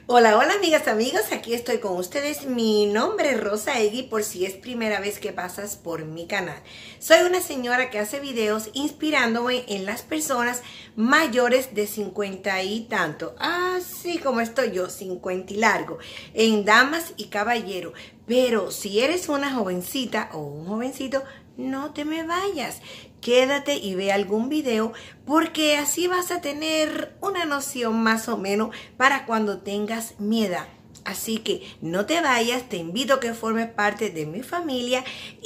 Hola, hola amigas, amigos, aquí estoy con ustedes. Mi nombre es Rosa Egui, por si es primera vez que pasas por mi canal. Soy una señora que hace videos inspirándome en las personas mayores de 50 y tanto, así como estoy yo, 50 y largo, en damas y caballeros. Pero si eres una jovencita o un jovencito, no te me vayas. Quédate y ve algún video porque así vas a tener una noción más o menos para cuando tengas mi edad. Así que no te vayas, te invito a que formes parte de mi familia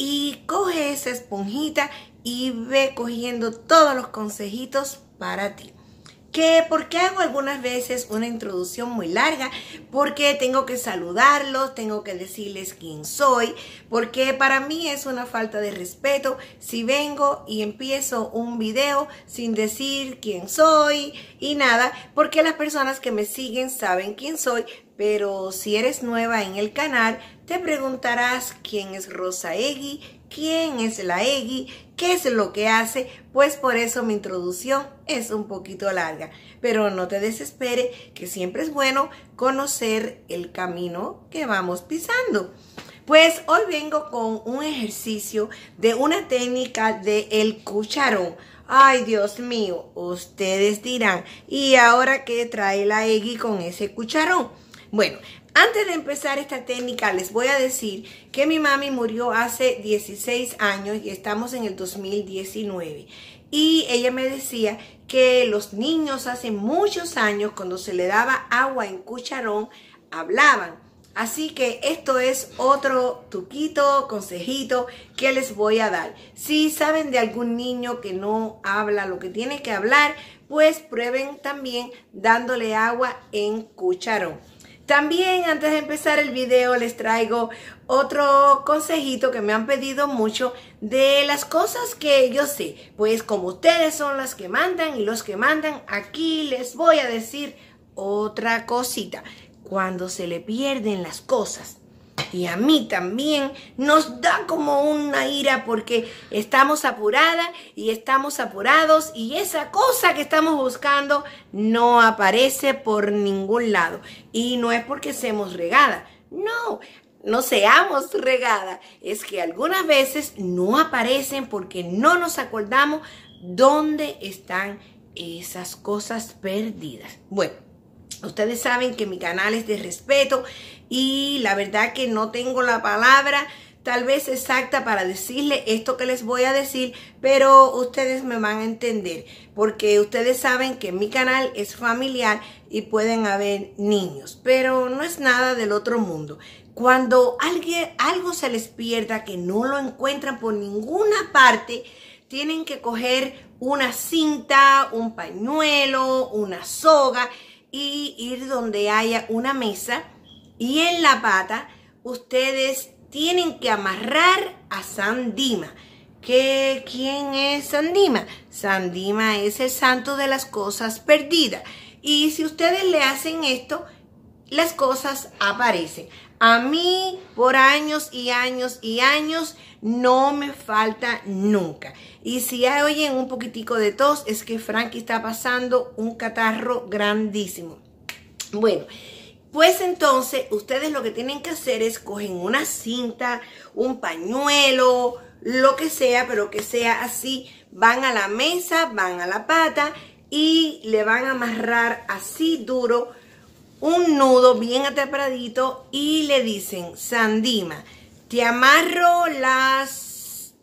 y coge esa esponjita y ve cogiendo todos los consejitos para ti. ¿Por qué hago algunas veces una introducción muy larga? Porque tengo que saludarlos, tengo que decirles quién soy, porque para mí es una falta de respeto si vengo y empiezo un video sin decir quién soy y nada, porque las personas que me siguen saben quién soy, pero si eres nueva en el canal, te preguntarás quién es Rosa Egui, quién es la Egui, qué es lo que hace, pues por eso mi introducción es un poquito larga. Pero no te desesperes, que siempre es bueno conocer el camino que vamos pisando. Pues hoy vengo con un ejercicio de una técnica del cucharón. Ay, Dios mío, ustedes dirán, ¿y ahora qué trae la Egui con ese cucharón? Bueno, antes de empezar esta técnica les voy a decir que mi mami murió hace 16 años y estamos en el 2019. Y ella me decía que los niños hace muchos años, cuando se le daba agua en cucharón, hablaban. Así que esto es otro truquito, consejito que les voy a dar. Si saben de algún niño que no habla lo que tiene que hablar, pues prueben también dándole agua en cucharón. También antes de empezar el video les traigo otro consejito que me han pedido mucho de las cosas que yo sé. Pues como ustedes son las que mandan y los que mandan, aquí les voy a decir otra cosita. Cuando se le pierden las cosas, y a mí también nos da como una ira porque estamos apuradas y estamos apurados y esa cosa que estamos buscando no aparece por ningún lado. Y no es porque seamos regadas, no seamos regadas, es que algunas veces no aparecen porque no nos acordamos dónde están esas cosas perdidas. Bueno, ustedes saben que mi canal es de respeto y la verdad que no tengo la palabra tal vez exacta para decirle esto que les voy a decir, pero ustedes me van a entender porque ustedes saben que mi canal es familiar y pueden haber niños, pero no es nada del otro mundo. Cuando algo se les pierda, que no lo encuentran por ninguna parte, tienen que coger una cinta, un pañuelo, una soga y ir donde haya una mesa y en la pata ustedes tienen que amarrar a San Dima. ¿Quién es San Dima? San Dima es el santo de las cosas perdidas. Y si ustedes le hacen esto, las cosas aparecen. A mí por años y años y años no me falta nunca. Y si oyen un poquitico de tos, es que Frankie está pasando un catarro grandísimo. Bueno, pues entonces ustedes lo que tienen que hacer es cogen una cinta, un pañuelo, lo que sea, pero que sea así. Van a la mesa, van a la pata y le van a amarrar así duro un nudo bien atrapadito y le dicen: San Dima, te amarro las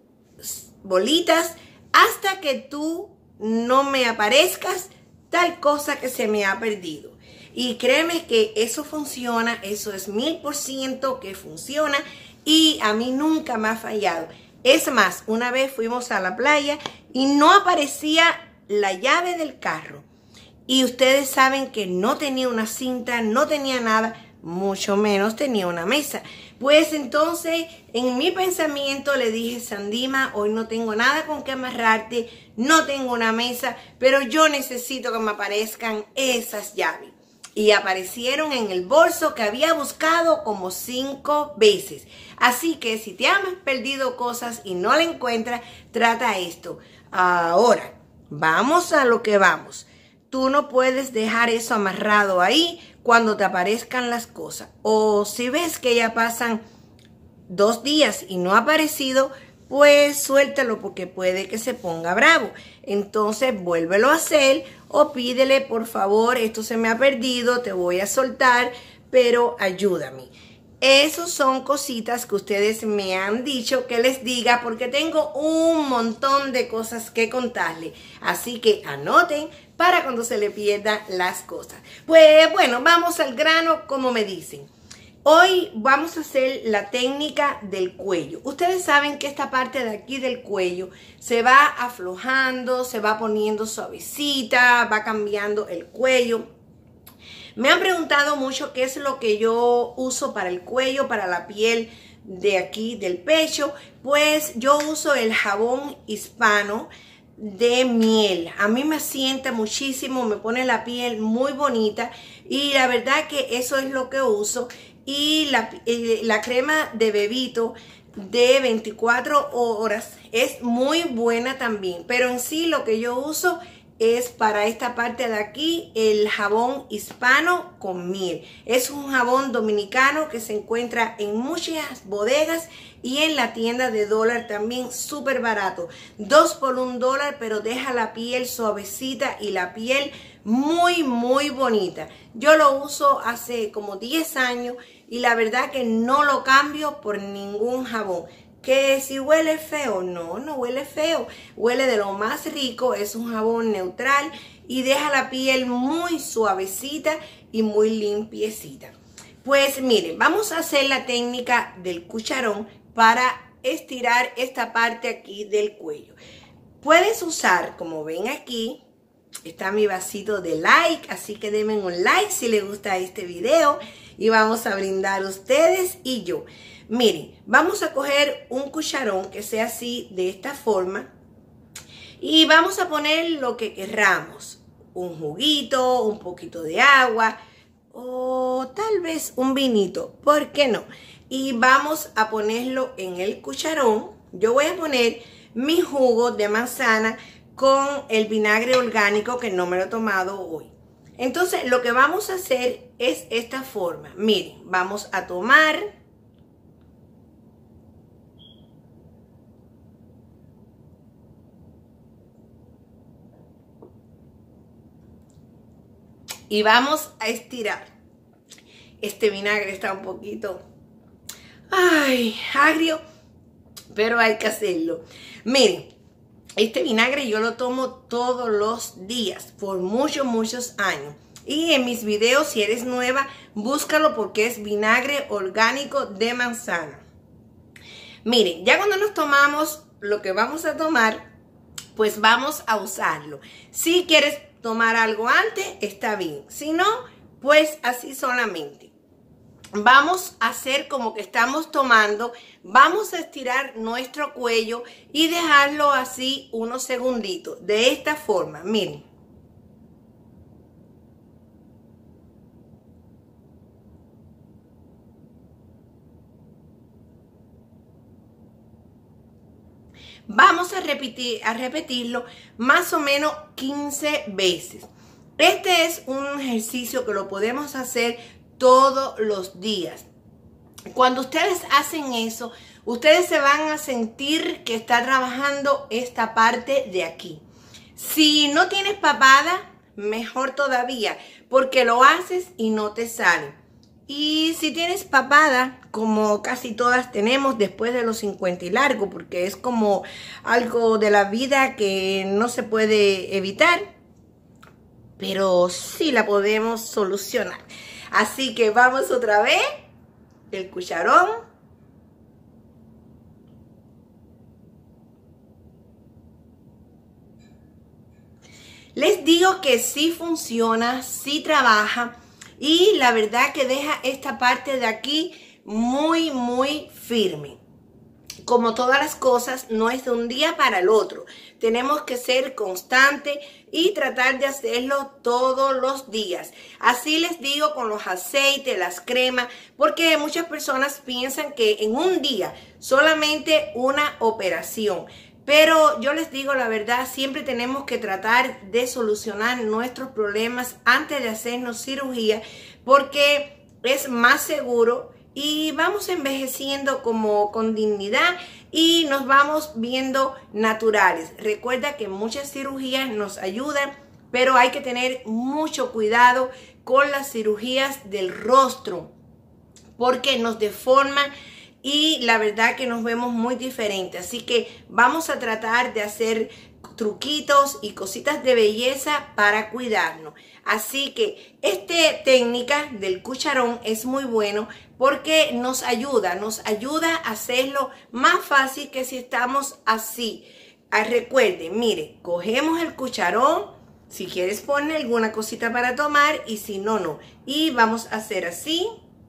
bolitas hasta que tú no me aparezcas tal cosa que se me ha perdido. Y créeme que eso funciona, eso es 1000% que funciona y a mí nunca me ha fallado. Es más, una vez fuimos a la playa y no aparecía la llave del carro. Y ustedes saben que no tenía una cinta, no tenía nada, mucho menos tenía una mesa. Pues entonces en mi pensamiento le dije: San Dima, hoy no tengo nada con que amarrarte, no tengo una mesa, pero yo necesito que me aparezcan esas llaves. Y aparecieron en el bolso que había buscado como 5 veces. Así que si te has perdido cosas y no la encuentras, trata esto. Ahora, vamos a lo que vamos. Tú no puedes dejar eso amarrado ahí cuando te aparezcan las cosas. O si ves que ya pasan 2 días y no ha aparecido, pues suéltalo porque puede que se ponga bravo. Entonces vuélvelo a hacer o pídele, por favor, esto se me ha perdido, te voy a soltar, pero ayúdame. Esas son cositas que ustedes me han dicho que les diga porque tengo un montón de cosas que contarles. Así que anoten para cuando se le pierdan las cosas. Pues bueno, vamos al grano como me dicen. Hoy vamos a hacer la técnica del cuello. Ustedes saben que esta parte de aquí del cuello se va aflojando, se va poniendo suavecita, va cambiando el cuello. Me han preguntado mucho qué es lo que yo uso para el cuello, para la piel de aquí del pecho. Pues yo uso el jabón hispano de miel. A mí me asienta muchísimo, me pone la piel muy bonita y la verdad que eso es lo que uso. Y la crema de bebito de 24 horas es muy buena también, pero en sí lo que yo uso es para esta parte de aquí el jabón hispano con miel. Es un jabón dominicano que se encuentra en muchas bodegas y en la tienda de dólar también, súper barato. 2 por $1, pero deja la piel suavecita y la piel muy bonita. Yo lo uso hace como 10 años y la verdad que no lo cambio por ningún jabón. Que si huele feo, no huele feo, huele de lo más rico, es un jabón neutral y deja la piel muy suavecita y muy limpiecita. Pues miren, vamos a hacer la técnica del cucharón para estirar esta parte aquí del cuello. Puedes usar, como ven aquí, está mi vasito de like, así que denme un like si les gusta este video y vamos a brindar ustedes y yo. Miren, vamos a coger un cucharón que sea así, de esta forma, y vamos a poner lo que querramos. Un juguito, un poquito de agua, o tal vez un vinito, ¿por qué no? Y vamos a ponerlo en el cucharón. Yo voy a poner mi jugo de manzana con el vinagre orgánico que no me lo he tomado hoy. Entonces, lo que vamos a hacer es esta forma. Miren, vamos a tomar... y vamos a estirar. Este vinagre está un poquito, agrio, pero hay que hacerlo. Miren, este vinagre yo lo tomo todos los días por muchos años. Y en mis videos, si eres nueva, búscalo porque es vinagre orgánico de manzana. Miren, ya cuando nos tomamos lo que vamos a tomar, pues vamos a usarlo. Si quieres tomar algo antes, está bien. Si no, pues así solamente. Vamos a hacer como que estamos tomando. Vamos a estirar nuestro cuello y dejarlo así unos segunditos. De esta forma, miren. Vamos a repetirlo más o menos 15 veces. Este es un ejercicio que lo podemos hacer todos los días. Cuando ustedes hacen eso, ustedes se van a sentir que está trabajando esta parte de aquí. Si no tienes papada, mejor todavía, porque lo haces y no te sale. Y si tienes papada, como casi todas tenemos después de los 50 y largo, porque es como algo de la vida que no se puede evitar, pero sí la podemos solucionar. Así que vamos otra vez, el cucharón. Les digo que sí funciona, sí trabaja. Y la verdad que deja esta parte de aquí muy firme. Como todas las cosas, no es de un día para el otro. Tenemos que ser constantes y tratar de hacerlo todos los días. Así les digo con los aceites, las cremas, porque muchas personas piensan que en un día solamente una operación. Pero yo les digo la verdad, siempre tenemos que tratar de solucionar nuestros problemas antes de hacernos cirugía, porque es más seguro y vamos envejeciendo como con dignidad y nos vamos viendo naturales. Recuerda que muchas cirugías nos ayudan, pero hay que tener mucho cuidado con las cirugías del rostro, porque nos deforman y la verdad que nos vemos muy diferentes. Así que vamos a tratar de hacer truquitos y cositas de belleza para cuidarnos. Así que esta técnica del cucharón es muy bueno porque nos ayuda a hacerlo más fácil que si estamos así. Recuerden, mire, cogemos el cucharón, si quieres poner alguna cosita para tomar y si no, no. Y vamos a hacer así.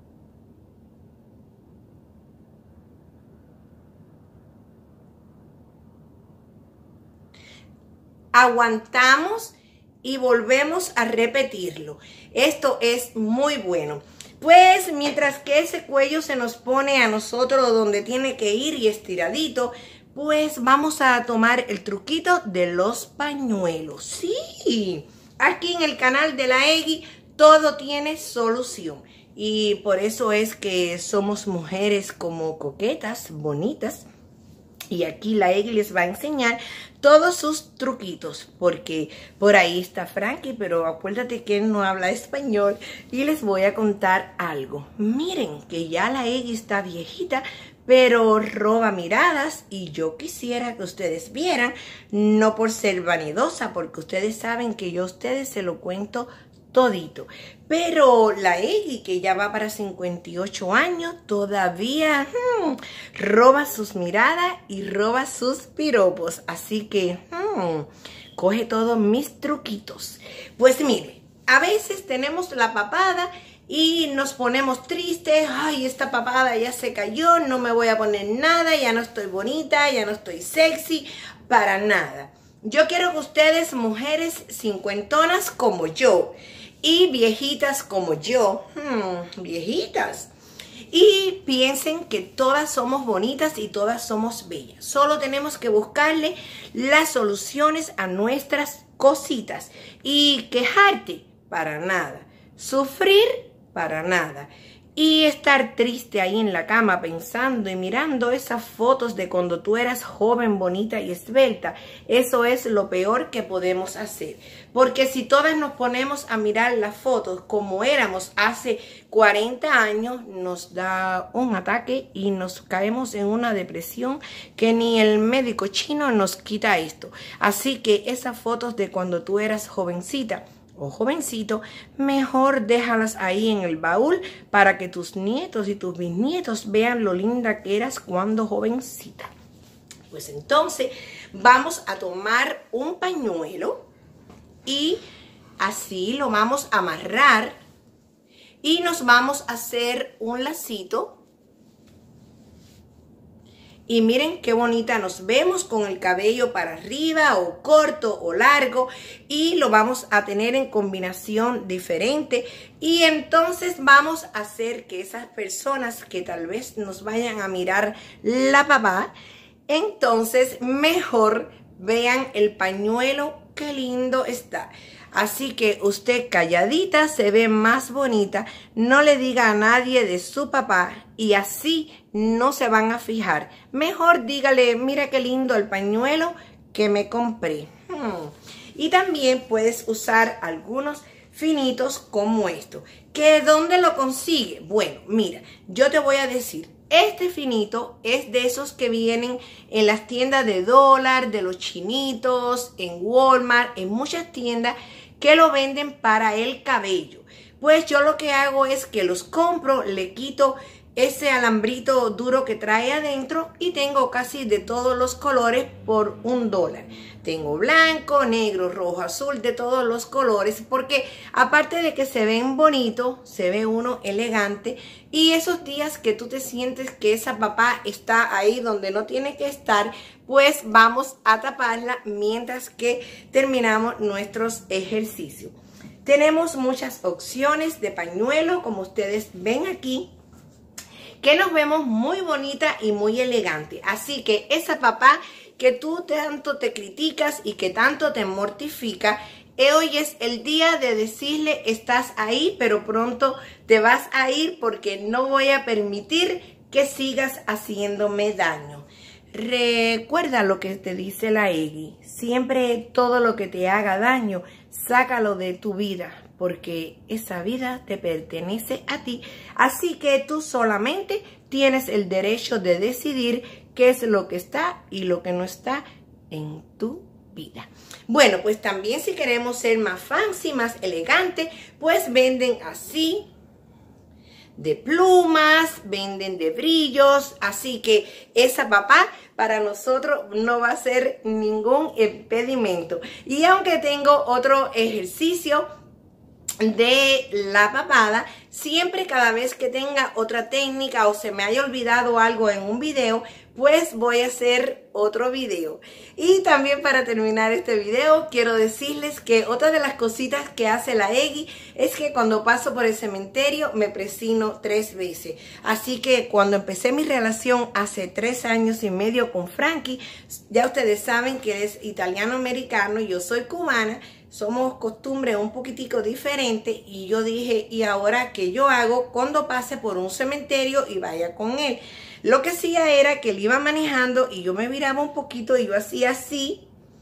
Aguantamos y volvemos a repetirlo. Esto es muy bueno. Pues mientras que ese cuello se nos pone a nosotros donde tiene que ir y estiradito, pues vamos a tomar el truquito de los pañuelos. Sí, aquí en el canal de la Eggy todo tiene solución. Y por eso es que somos mujeres como coquetas, bonitas. Y aquí la Eggy les va a enseñar todos sus truquitos, porque por ahí está Frankie, pero acuérdate que él no habla español y les voy a contar algo. Miren que ya la Eggy está viejita, pero roba miradas y yo quisiera que ustedes vieran, no por ser vanidosa, porque ustedes saben que yo a ustedes se lo cuento todito. Pero la Eggy, que ya va para 58 años, todavía roba sus miradas y roba sus piropos. Así que coge todos mis truquitos. Pues mire, a veces tenemos la papada y nos ponemos tristes. Ay, esta papada ya se cayó, no me voy a poner nada, ya no estoy bonita, ya no estoy sexy, para nada. Yo quiero que ustedes, mujeres cincuentonas como yo, y viejitas como yo, viejitas, y piensen que todas somos bonitas y todas somos bellas. Solo tenemos que buscarle las soluciones a nuestras cositas. Y quejarte, para nada. Sufrir, para nada. Y estar triste ahí en la cama pensando y mirando esas fotos de cuando tú eras joven, bonita y esbelta. Eso es lo peor que podemos hacer. Porque si todas nos ponemos a mirar las fotos como éramos hace 40 años, nos da un ataque y nos caemos en una depresión que ni el médico chino nos quita esto. Así que esas fotos de cuando tú eras jovencita o jovencito, mejor déjalas ahí en el baúl para que tus nietos y tus bisnietos vean lo linda que eras cuando jovencita. Pues entonces vamos a tomar un pañuelo y así lo vamos a amarrar y nos vamos a hacer un lacito. Y miren qué bonita nos vemos con el cabello para arriba o corto o largo. Y lo vamos a tener en combinación diferente. Y entonces vamos a hacer que esas personas que tal vez nos vayan a mirar la papá, entonces mejor vean el pañuelo, qué lindo está. Así que usted calladita se ve más bonita, no le diga a nadie de su papá y así no se van a fijar. Mejor dígale, mira qué lindo el pañuelo que me compré. Y también puedes usar algunos finitos como esto. ¿Que dónde lo consigue? Bueno, mira, yo te voy a decir. Este finito es de esos que vienen en las tiendas de dólar, de los chinitos, en Walmart, en muchas tiendas que lo venden para el cabello. Pues yo lo que hago es que los compro, le quito ese alambrito duro que trae adentro y tengo casi de todos los colores por $1. Tengo blanco, negro, rojo, azul, de todos los colores, porque aparte de que se ven bonitos, se ve uno elegante. Y esos días que tú te sientes que esa papá está ahí donde no tiene que estar, pues vamos a taparla mientras que terminamos nuestros ejercicios. Tenemos muchas opciones de pañuelo, como ustedes ven aquí, que nos vemos muy bonita y muy elegante. Así que esa papá que tú tanto te criticas y que tanto te mortifica. Hoy es el día de decirle, estás ahí, pero pronto te vas a ir porque no voy a permitir que sigas haciéndome daño. Recuerda lo que te dice la Eggy. Siempre todo lo que te haga daño, sácalo de tu vida, porque esa vida te pertenece a ti. Así que tú solamente tienes el derecho de decidir qué es lo que está y lo que no está en tu vida. Bueno, pues también si queremos ser más fancy, más elegante, pues venden así, de plumas, venden de brillos, así que esa papá para nosotros no va a ser ningún impedimento. Y aunque tengo otro ejercicio de la papada, siempre cada vez que tenga otra técnica o se me haya olvidado algo en un video, pues voy a hacer otro video. Y también para terminar este video, quiero decirles que otra de las cositas que hace la Eggy es que cuando paso por el cementerio me presino 3 veces. Así que cuando empecé mi relación hace 3 años y medio con Frankie, ya ustedes saben que es italiano-americano y yo soy cubana. Somos costumbres un poquitico diferentes y yo dije, ¿y ahora qué yo hago cuando pase por un cementerio y vaya con él? Lo que hacía era que él iba manejando y yo me viraba un poquito y yo hacía así.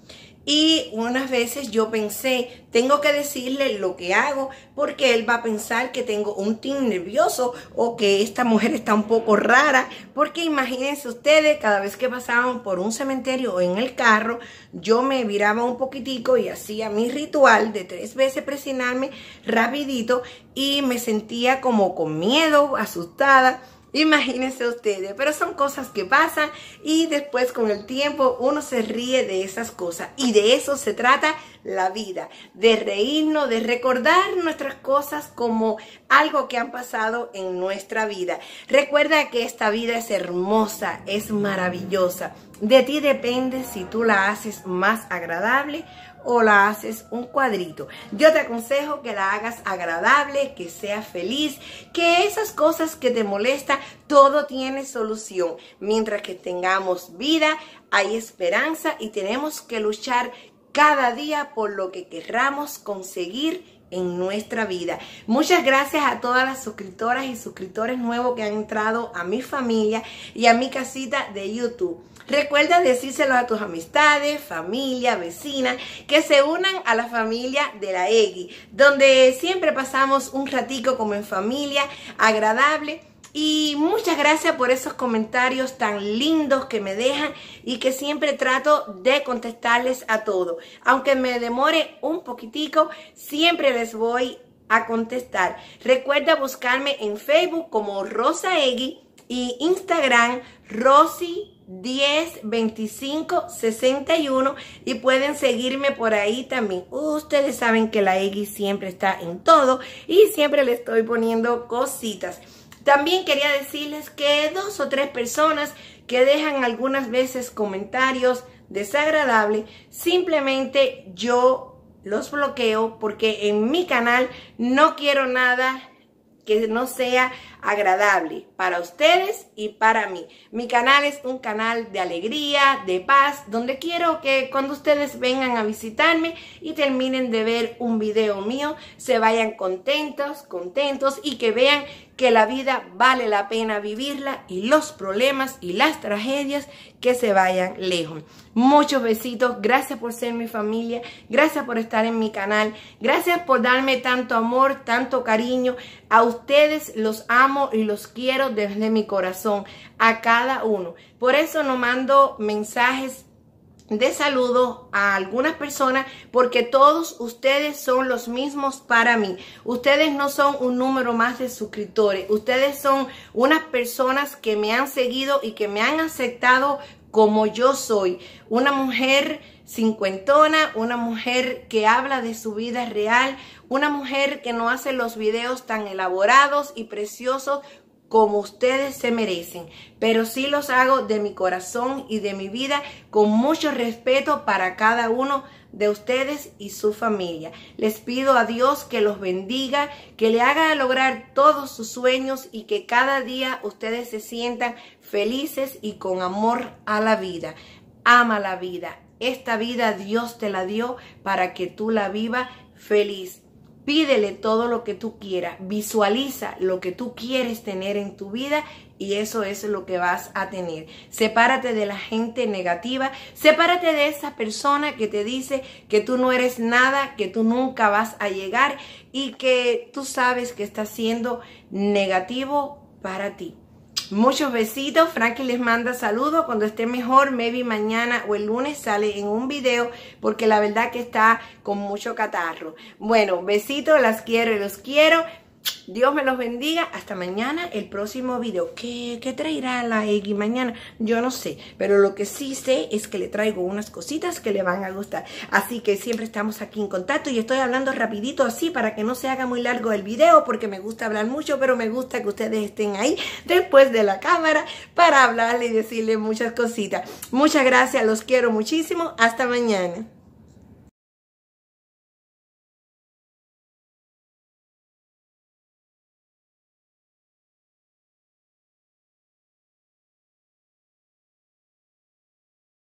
Y unas veces yo pensé, tengo que decirle lo que hago porque él va a pensar que tengo un tic nervioso o que esta mujer está un poco rara. Porque imagínense ustedes, cada vez que pasaban por un cementerio o en el carro, yo me viraba un poquitico y hacía mi ritual de 3 veces presionarme rapidito y me sentía como con miedo, asustada. Imagínense ustedes, pero son cosas que pasan y después con el tiempo uno se ríe de esas cosas y de eso se trata la vida, de reírnos, de recordar nuestras cosas como algo que han pasado en nuestra vida. Recuerda que esta vida es hermosa, es maravillosa. De ti depende si tú la haces más agradable o la haces un cuadrito. Yo te aconsejo que la hagas agradable, que seas feliz, que esas cosas que te molestan, todo tiene solución. Mientras que tengamos vida, hay esperanza y tenemos que luchar cada día por lo que querramos conseguir en nuestra vida. Muchas gracias a todas las suscriptoras y suscriptores nuevos que han entrado a mi familia y a mi casita de YouTube. Recuerda decírselo a tus amistades, familia, vecinas, que se unan a la familia de la Eggy, donde siempre pasamos un ratico como en familia, agradable. Y muchas gracias por esos comentarios tan lindos que me dejan y que siempre trato de contestarles a todos. Aunque me demore un poquitico, siempre les voy a contestar. Recuerda buscarme en Facebook como Rosa Eggy y Instagram Rosy102561 y pueden seguirme por ahí también. Ustedes saben que la Eggy siempre está en todo y siempre le estoy poniendo cositas. También quería decirles que 2 o 3 personas que dejan algunas veces comentarios desagradables, simplemente yo los bloqueo porque en mi canal no quiero nada que no sea agradable para ustedes y para mí. Mi canal es un canal de alegría, de paz, donde quiero que cuando ustedes vengan a visitarme y terminen de ver un video mío, se vayan contentos y que vean que la vida vale la pena vivirla y los problemas y las tragedias que se vayan lejos. Muchos besitos, gracias por ser mi familia, gracias por estar en mi canal, gracias por darme tanto amor, tanto cariño. A ustedes los amo y los quiero desde mi corazón, a cada uno. Por eso no mando mensajes de saludo a algunas personas, porque todos ustedes son los mismos para mí. Ustedes no son un número más de suscriptores, ustedes son unas personas que me han seguido y que me han aceptado como yo soy, una mujer cincuentona, una mujer que habla de su vida real, una mujer que no hace los videos tan elaborados y preciosos como ustedes se merecen, pero sí los hago de mi corazón y de mi vida con mucho respeto para cada uno de ustedes y su familia. Les pido a Dios que los bendiga, que le haga lograr todos sus sueños y que cada día ustedes se sientan felices y con amor a la vida. ama la vida. Esta vida Dios te la dio para que tú la vivas feliz. Pídele todo lo que tú quieras, visualiza lo que tú quieres tener en tu vida y eso es lo que vas a tener. Sepárate de la gente negativa, sepárate de esa persona que te dice que tú no eres nada, que tú nunca vas a llegar y que tú sabes que está siendo negativo para ti. Muchos besitos. Frankie les manda saludos. Cuando esté mejor, maybe mañana o el lunes sale en un video porque la verdad que está con mucho catarro. Bueno, besitos, las quiero y los quiero. Dios me los bendiga. Hasta mañana, el próximo video. ¿Qué traerá la Eggy mañana? Yo no sé, pero lo que sí sé es que le traigo unas cositas que le van a gustar. Así que siempre estamos aquí en contacto y estoy hablando rapidito así para que no se haga muy largo el video porque me gusta hablar mucho, pero me gusta que ustedes estén ahí después de la cámara para hablarle y decirle muchas cositas. Muchas gracias, los quiero muchísimo. Hasta mañana.